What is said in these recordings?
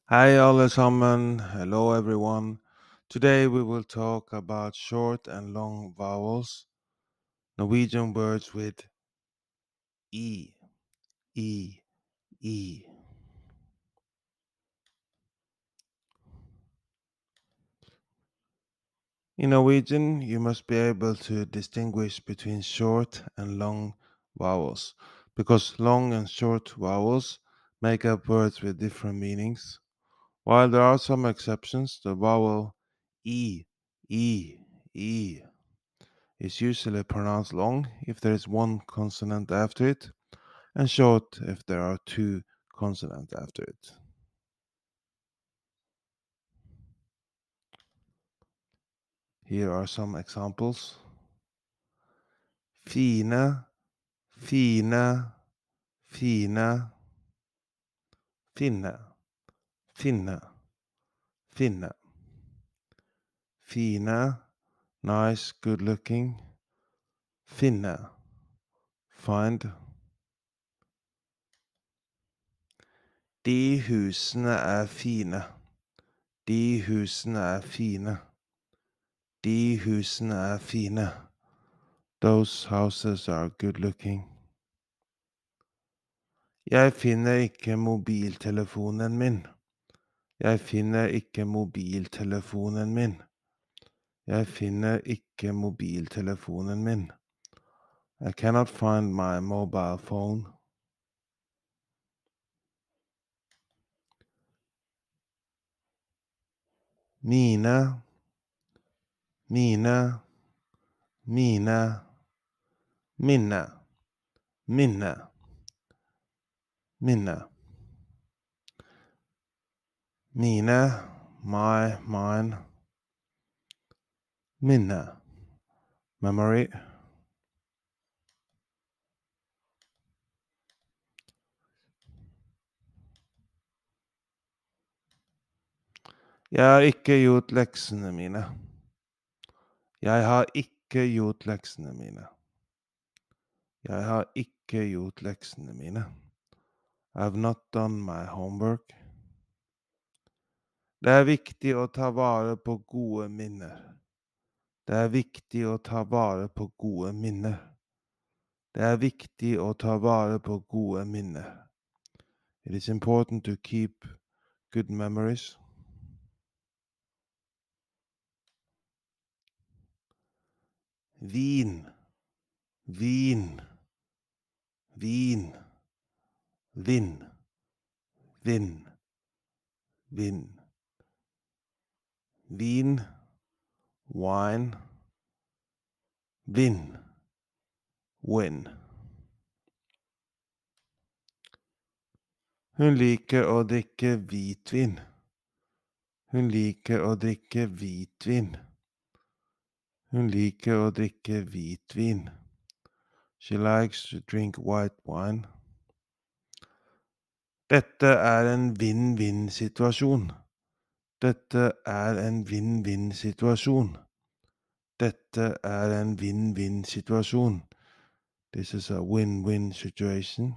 Hei alle sammen, hello everyone. Today we will talk about short and long vowels, Norwegian words with E, E, E. In Norwegian, you must be able to distinguish between short and long vowels, because long and short vowels make up words with different meanings. While there are some exceptions, the vowel E, E, E is usually pronounced long if there is one consonant after it, and short if there are two consonants after it. Here are some examples. Fine, fine, fine. Finne, finne, finne. Fine, nice, good looking. Finne, find. De husene er fine. De husene er fine. De husene er fine. Those houses are good looking. Jeg finner ikke mobiltelefonen min. Jeg finner ikke mobiltelefonen min. Jeg finner ikke mobiltelefonen min. I cannot find my mobile phone. Mine, mine, mine, minne, minne, minne. Mine, my, mine. Minne, memory. Jeg har ikke gjort leksene mine. Jeg har ikke gjort leksene mine. Jeg har ikke gjort leksene mine. I've not done my homework. Det er viktig å ta vare på gode minner. Det er viktig å ta vare på gode minner. Det er viktig å ta vare på gode minner. It is important to keep good memories. Vin, vin, vin, vind, vind, vind. Vin, wine, vind, win. Hun liker å drikke hvitvin. Hun liker å drikke hvitvin. Hun liker å drikke hvitvin. She likes to drink white wine. Dette er en vinn-vinn-situasjon. Dette er en vinn-vinn-situasjon. Dette er en vinn-vinn-situasjon. This is a win-win situation.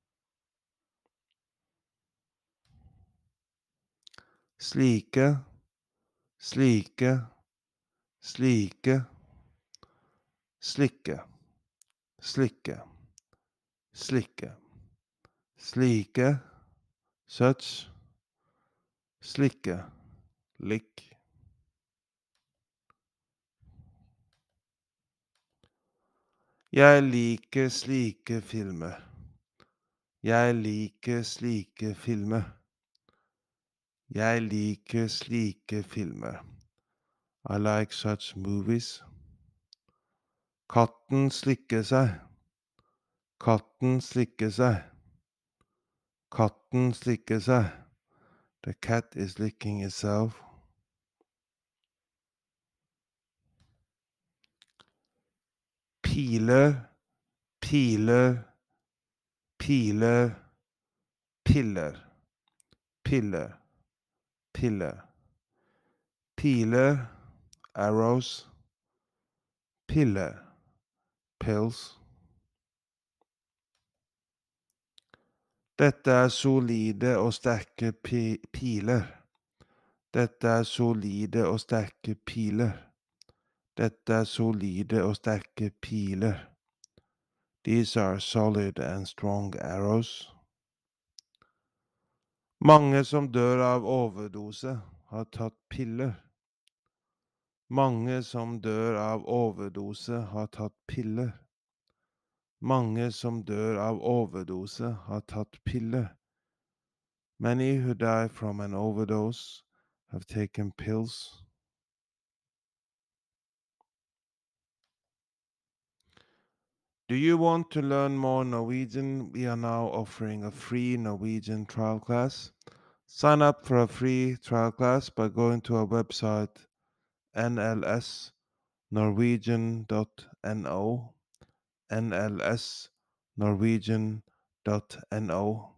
Slike, slike, slike. Slikke, slikke, slikke. Slike, such. Slikke, lick. Jeg liker slike filmer. Jeg liker slike filmer. Jeg liker slike filmer. I like such movies. Katten slikker seg. Katten slikker seg. Katten slikker seg. The cat is licking itself. Piler, piler, piler, piller, piller, piller. Piler, arrows. Piller, pills. Dette er solide og sterke piler. Dette er solide og sterke piler. Dette er solide og sterke piler. These are solid and strong arrows. Mange som dør av overdose, har tatt piller. Mange som dør av overdose, har tatt piller. Mange som dør av overdose, har tatt piller. Many who die from an overdose have taken pills. Do you want to learn more Norwegian? We are now offering a free Norwegian trial class. Sign up for a free trial class by going to our website nlsnorwegian.no nlsnorwegian.no